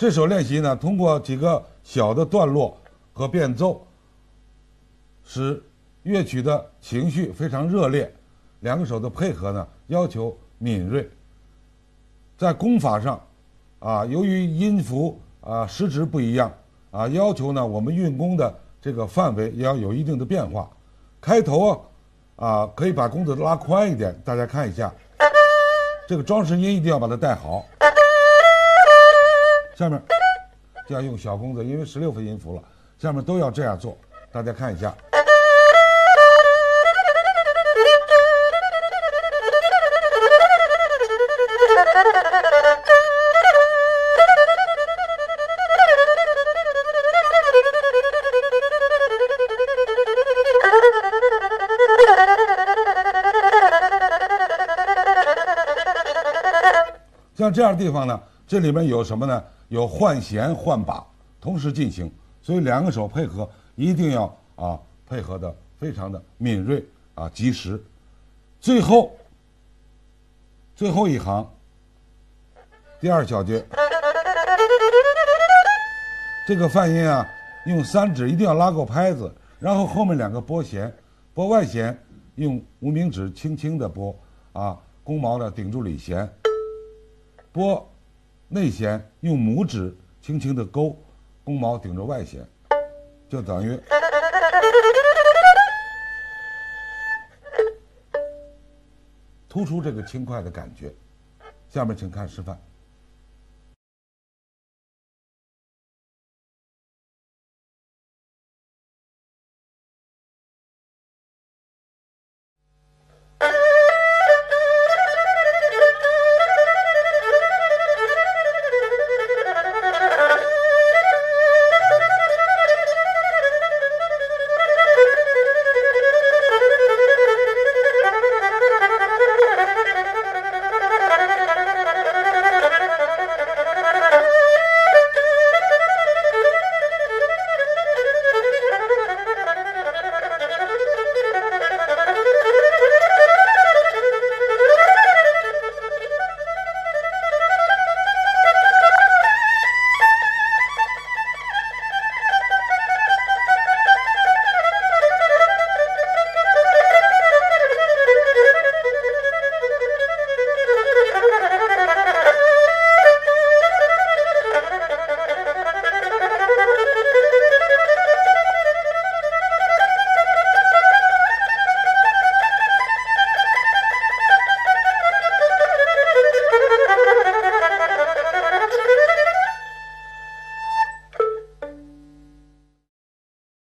这首练习呢，通过几个小的段落和变奏，使乐曲的情绪非常热烈。两个手的配合呢，要求敏锐。在弓法上，由于音符时值不一样，要求呢我们运弓的这个范围也要有一定的变化。开头可以把弓子拉宽一点，大家看一下，这个装饰音一定要把它带好。下面就要用小弓子，因为16分音符了，下面都要这样做，大家看一下。像这样的地方呢，这里面有什么呢？有换弦换把同时进行，所以两个手配合一定要配合的非常的敏锐及时。最后一行第2小节，这个泛音用3指一定要拉够拍子，然后后面2个拨弦，拨外弦用无名指轻轻的拨弓毛呢顶住里弦，拨内弦用拇指轻轻的勾，弓毛顶着外弦，就等于突出这个轻快的感觉。下面请看示范。